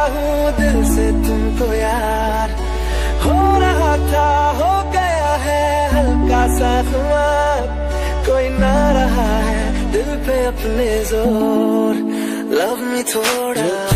हूँ दिल से तुमको यार, हो रहा था हो गया है हल्का सा खुमार, कोई ना रहा है दिल पे अपने जोर, लव मी थोड़ा।